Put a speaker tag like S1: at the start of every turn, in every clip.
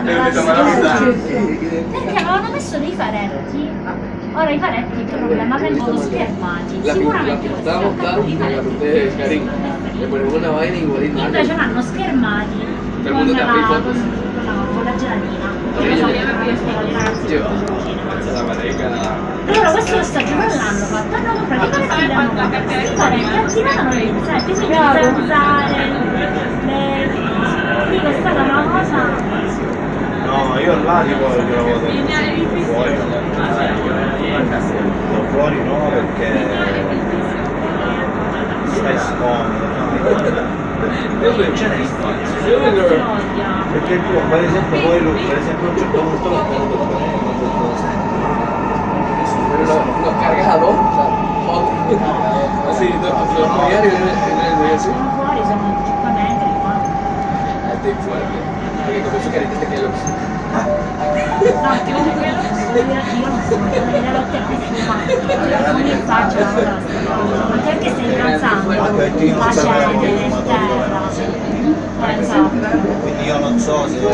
S1: perché avevano messo dei faretti. Ora i faretti il problema vengono schermati. Sicuramente questo è il capo di faretti. Invece l'hanno schermati con la gelatina. Loro questo assaggio non l'hanno fatto, hanno comprato i faretti da noi. I faretti attivano le insetti, quindi zanzare, quindi è stata una cosa.
S2: No, io là tipo glielo vado fuori. Fuori no, perché stai scomodo. Non c'è spazio. Perché tu, per esempio, poi per esempio a un certo punto l'ho tenuto
S3: Pero lo cargaron, o sea, así, los diarios así.
S1: Fuori sono 5 metri qua.
S3: È fuerte, perché come su carita te quello.
S1: No, comunque io non sono delle lotte più fumanti, non mi faccio la cosa. Anche perché stai incazzando la cene, il terra. Esatto.
S2: quindi io non so se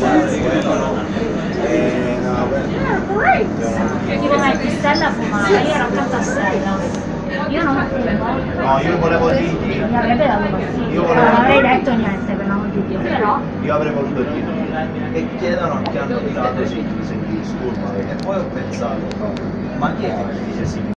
S1: Tipo metti Stella a fumare, io ero accanto a Stella. Io non fumo.
S2: no, io volevo dirti,
S1: Mi avrebbe dato fastidio.
S2: Io
S1: Non
S2: volevo-
S1: avrei detto niente per l'amor di Dio, però.
S2: io avrei voluto dire che chiedono che hanno tirato se ti disturba e poi ho pensato ma chi è che mi dice sì?